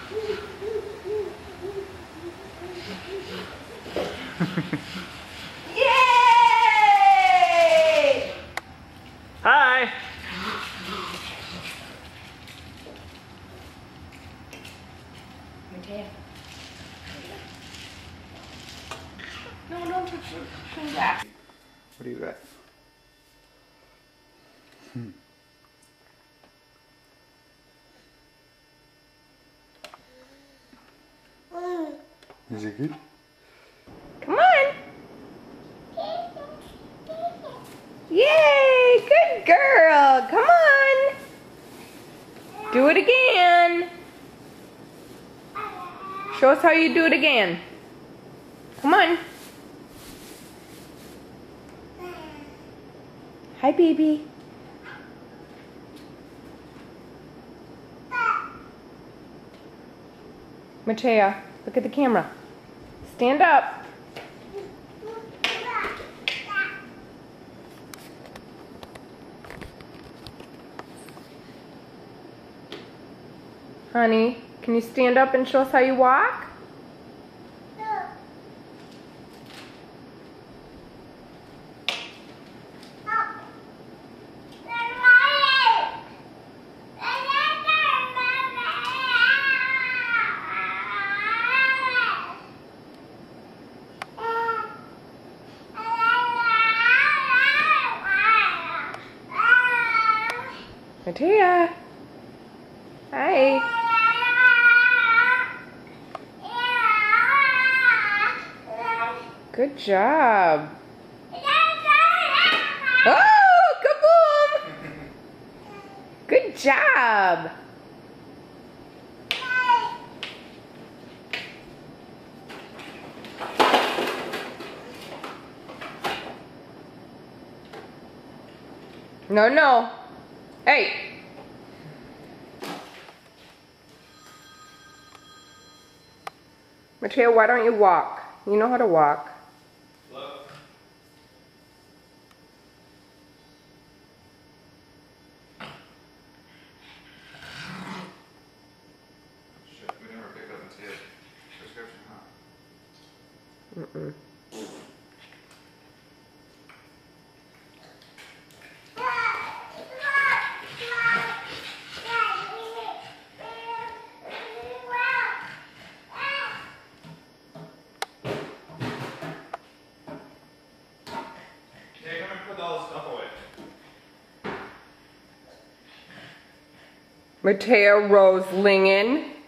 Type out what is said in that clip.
Yay! Hi! Mattea. No, don't turn back. What do you got? Is it good? Come on. Yay, good girl. Come on. Do it again. Show us how you do it again. Come on. Hi, baby. Mattea, look at the camera. Stand up. Honey, can you stand up and show us how you walk? Mattea. Hi. Good job. Oh, kaboom! Good job. No, no. Hey. Mattea, why don't you walk? You know how to walk. Look. Shit, we never picked up Mattea's prescription, huh? Mm-mm. Yeah, come and put all the stuff away. Mattea Rose Lingen.